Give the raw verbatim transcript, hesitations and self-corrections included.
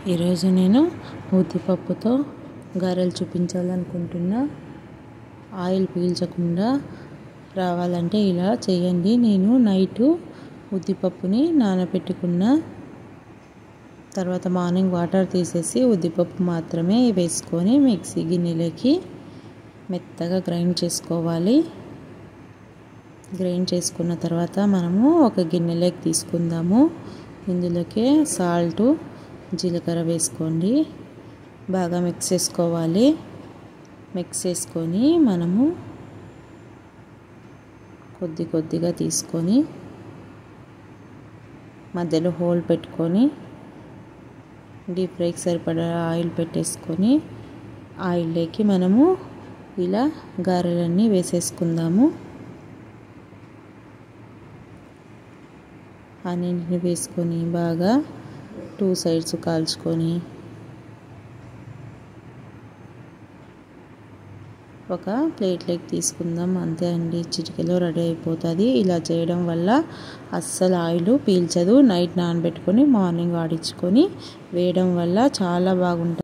ఈరోజు నేను ఉద్దిపప్పుతో గారెలు చూపించాలనుకుంటున్నా. ఆయిల్ పీల్చకుండా రావాలంటే ఇలా చేయండి. నేను నైటు ఉద్దిపప్పుని నానబెట్టుకున్న తర్వాత మార్నింగ్ వాటర్ తీసేసి ఉద్దిపప్పు మాత్రమే వేసుకొని మిక్సీ గిన్నెలోకి మెత్తగా గ్రైండ్ చేసుకోవాలి. గ్రైండ్ చేసుకున్న తర్వాత మనము ఒక గిన్నెలోకి తీసుకుందాము. ఇందులోకి సాల్ట్, జీలకర్ర వేసుకోండి. బాగా మిక్స్ చేసుకోవాలి. మిక్స్ చేసుకొని మనము కొద్ది కొద్దిగా తీసుకొని మధ్యలో హోల్ పెట్టుకొని డీప్ ఫ్రైకి సరిపడా ఆయిల్ పెట్టేసుకొని ఆయిల్లోకి మనము ఇలా గారెలన్నీ వేసేసుకుందాము. అన్నింటిని వేసుకొని బాగా టూ సైడ్స్ కాల్చుకొని ఒక ప్లేట్లోకి తీసుకుందాం. అంతే అండి, చిటికెలో రెడీ అయిపోతుంది. ఇలా చేయడం వల్ల అస్సలు ఆయిల్ పీల్చదు. నైట్ నానబెట్టుకొని మార్నింగ్ ఆడించుకొని వేయడం వల్ల చాలా బాగుంటుంది.